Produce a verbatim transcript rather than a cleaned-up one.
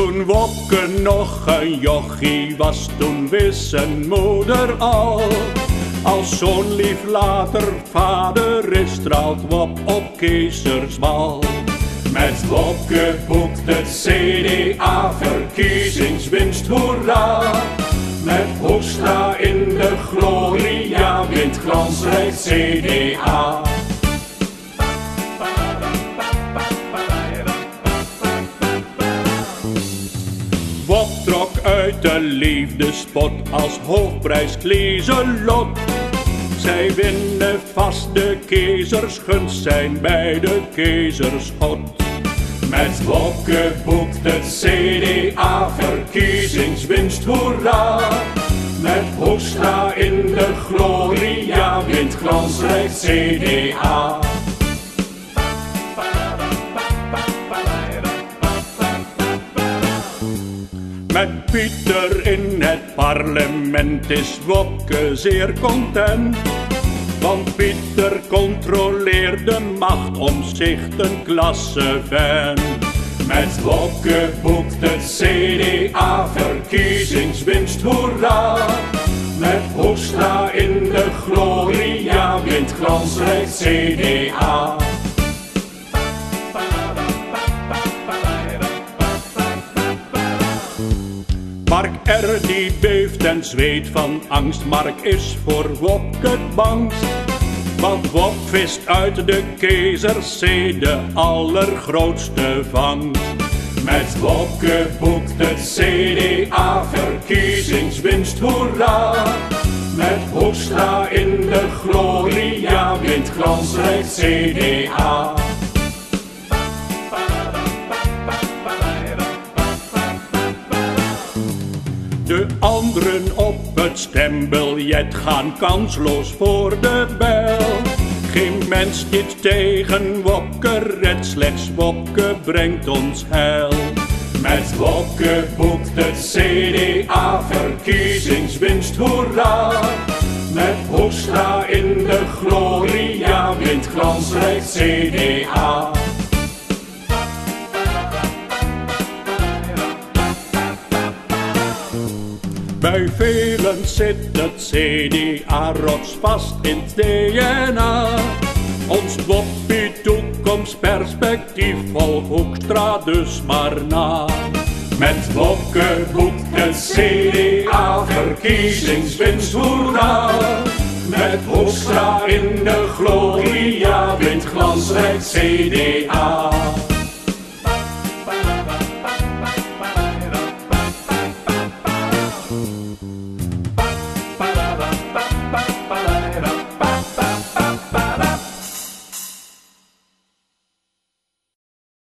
Toen Wopke nog een jochie was, toen wist zijn moeder al. Als zo'n lief later vader is, straalt Wop op Keizersbal. Met Wopke boekt het C D A verkiezingswinst, hoera! Met Hoekstra in de gloria wint glansrijk C D A. Wop trok uit de liefdespot als hoofdprijs Lieselot. Zij winnen vast de keizersgunst, zijn bij de keizerschot. Met Wopke boekt het C D A verkiezingswinst, hoera! Met Hoekstra in de gloria wint glansrijk C D A. Met Pieter in het parlement is Wopke zeer content. Want Pieter controleert de macht, omzicht een klassevent. Met Wopke boekt het C D A verkiezingswinst, hoera! Met Hoekstra in de gloria wint glansrijk C D A. Mark R. die beeft en zweet van angst, Mark is voor Wopke het bangst. Want Wop vist uit de keizerszee de allergrootste vangst. Met Wopke boekt het C D A verkiezingswinst, hoera! Met Hoekstra in de gloria wint glansrijk C D A. De anderen op het stembiljet gaan kansloos voor de bel. Geen mens dit tegen Wopke redt, slechts Wopke brengt ons heil. Met Wopke boekt het C D A verkiezingswinst, hoera! Met Hoekstra in de gloria wint glansrijk C D A. Bij velen zit het C D A rotsvast in het D N A. Ons Woppie toekomstperspectief, volg Hoekstra dus maar na. Met Wopke boekt het C D A verkiezingswinst, hoera! Met Hoekstra in de gloria wint glansrijk C D A. Thank you.